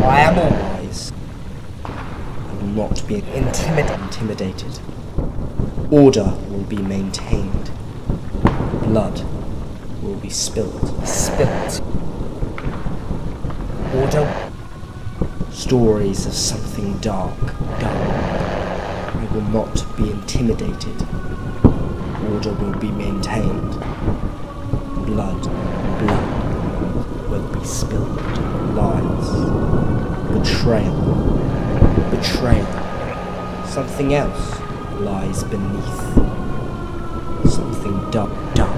I am always. I will not be intimidated. Order will be maintained. Blood will be spilled. Order. Stories of something dark. I will not be intimidated. Order will be maintained. Blood will be spilled. Lies. Betrayal. Something else lies beneath. Something dark.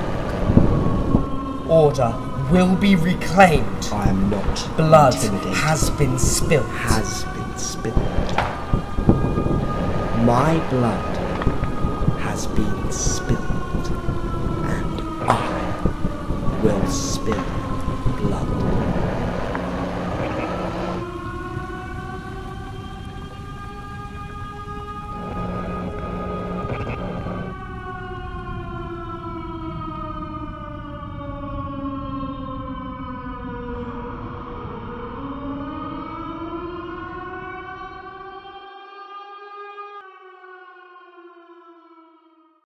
Order will be reclaimed. I am not Blood intimidated. has been spilled. My blood has been spilled.